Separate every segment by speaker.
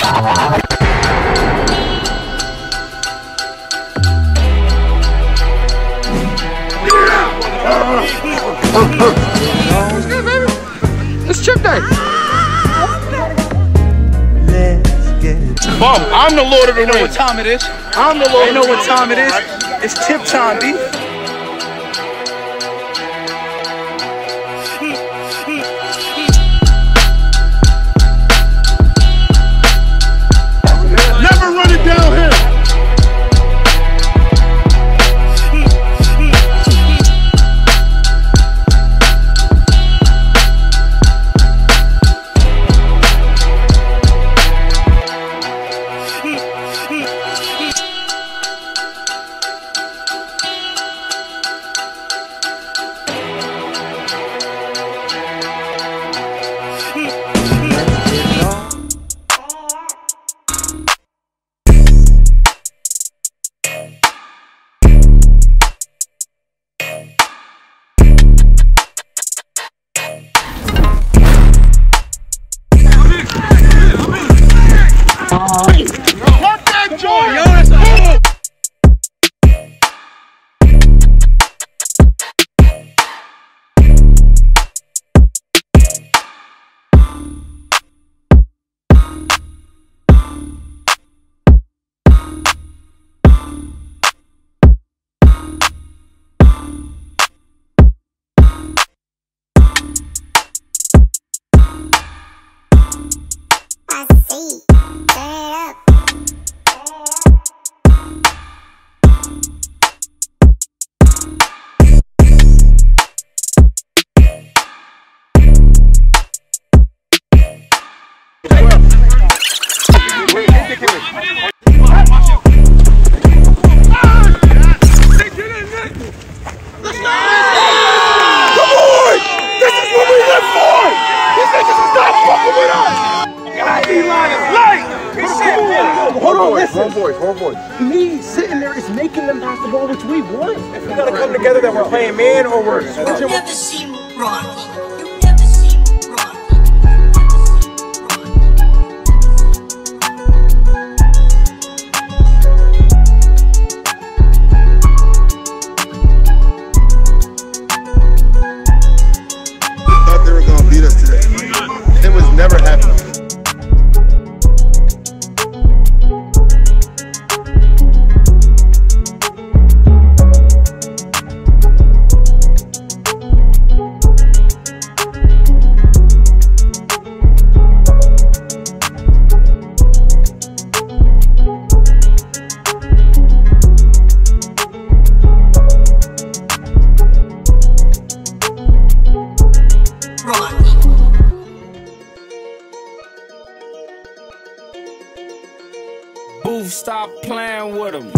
Speaker 1: What's good, baby? It's Chip Day.
Speaker 2: Bum, I'm the Lord of the Rings.
Speaker 3: You know what time it is?
Speaker 2: I'm the Lord of the Rings.
Speaker 3: You know what time it is? It's tip time, B.
Speaker 2: Never run it downhill. Fuck that joint! Yo, that's a hole!
Speaker 4: I see.
Speaker 2: Hold on.
Speaker 1: Me sitting there is making them pass the ball, which we want.
Speaker 3: If we gotta come together that we're playing man or we're switching.
Speaker 4: You never see Rocky. You never see Rocky.
Speaker 2: Thought they were gonna beat us today. It was never happening.
Speaker 5: Booth, stop playing with him.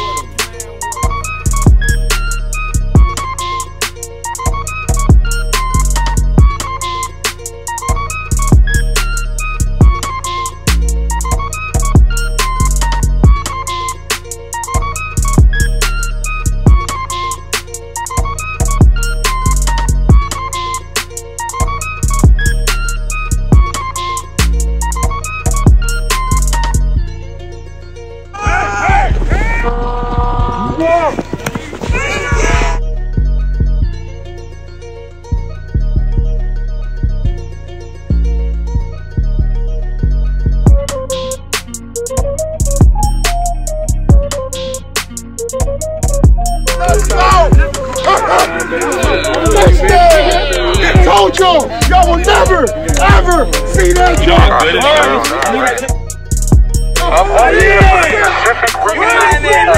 Speaker 2: I told y'all will never, ever see that jump.